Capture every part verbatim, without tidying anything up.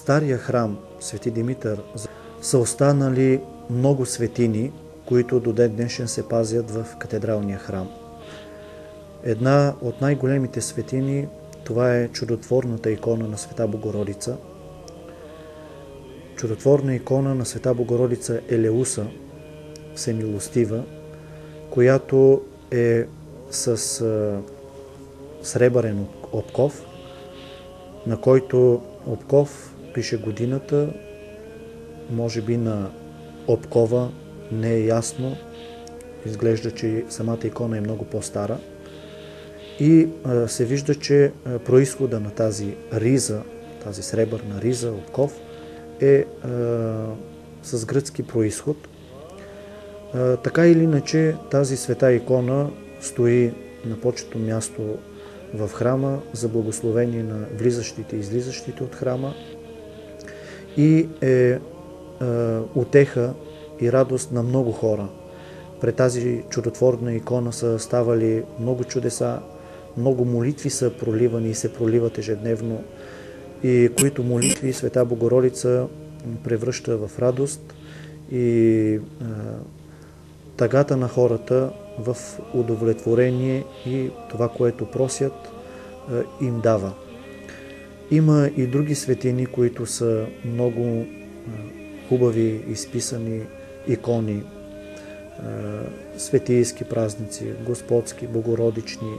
стария храм Свети Димитър са останали много светини, които до ден днешен се пазят в катедралния храм. Една от най-големите светини, това е чудотворната икона на Света Богородица. Чудотворна икона на Света Богородица Елеуса, Всемилостива, която е с а, сребърен обков, на който обков пише годината, може би на обкова не е ясно, изглежда, че самата икона е много по-стара. И а, се вижда, че а, произхода на тази риза, тази сребърна риза, обков, е а, с гръцки произход. А, така или иначе, тази света икона стои на почетно място в храма за благословение на влизащите и излизащите от храма и е а, утеха и радост на много хора. Пред тази чудотворна икона са ставали много чудеса, много молитви са проливани и се проливат ежедневно, и които молитви Света Богородица превръща в радост и а, тъгата на хората в удовлетворение и това, което просят, а, им дава. Има и други светини, които са много а, хубави изписани икони, а, светийски празници, господски, богородични.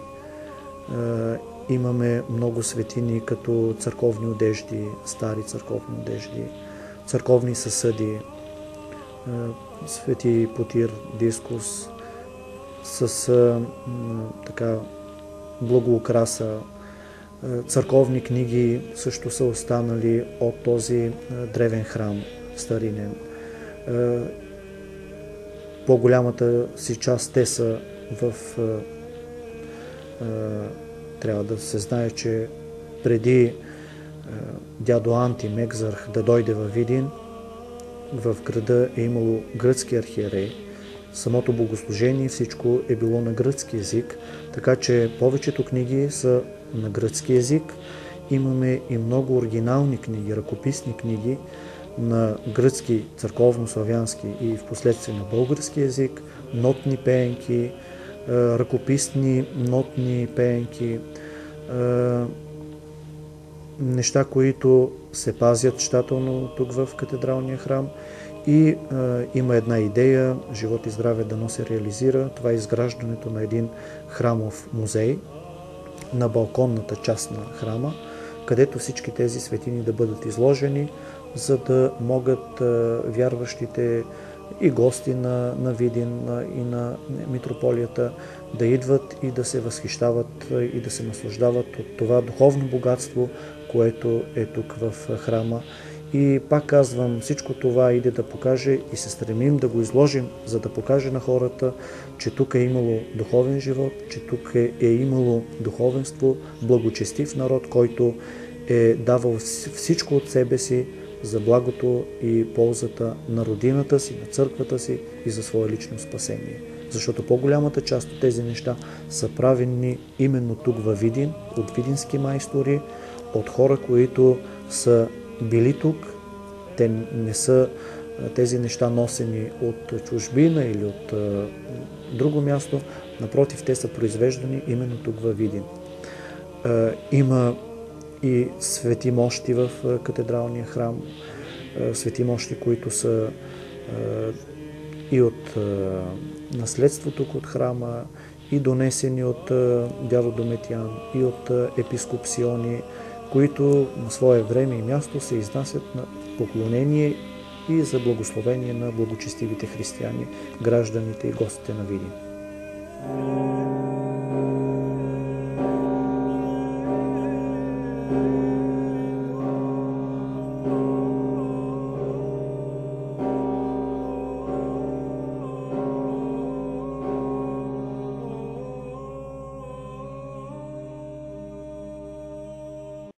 Имаме много светини като църковни одежди, стари църковни одежди, църковни съсъди, свети Потир, Дискус с така благоукраса. Църковни книги също са останали от този древен храм старинен. По-голямата си част те са в трябва да се знае, че преди дядо Антим Екзарх да дойде във Видин, в града е имало гръцки архиерей. Самото богослужение, всичко е било на гръцки език, така че повечето книги са на гръцки език. Имаме и много оригинални книги, ръкописни книги на гръцки, църковно-славянски и впоследствие на български език, нотни пеенки, ръкописни нотни пеенки, неща, които се пазят щателно тук в катедралния храм. И а, има една идея, живот и здраве дано се реализира. Това е изграждането на един храмов музей на балконната част на храма, където всички тези светини да бъдат изложени, за да могат а, вярващите и гости на, на Видин и на митрополията да идват и да се възхищават и да се наслаждават от това духовно богатство, което е тук в храма. И пак казвам, всичко това иде да покаже и се стремим да го изложим, за да покаже на хората, че тук е имало духовен живот, че тук е, е имало духовенство, благочестив народ, който е давал всичко от себе си за благото и ползата на родината си, на църквата си и за свое лично спасение. Защото по-голямата част от тези неща са правени именно тук във Видин, от видински майстори, от хора, които са били тук. Те не са тези неща носени от чужбина или от а, друго място. Напротив, те са произвеждани именно тук във Видин. А, има и свети мощи в катедралния храм, свети мощи, които са и от наследство тук от храма, и донесени от дядо Дометян, и от епископ Сиони, които на свое време и място се изнасят на поклонение и за благословение на благочестивите християни, гражданите и гостите на Видин.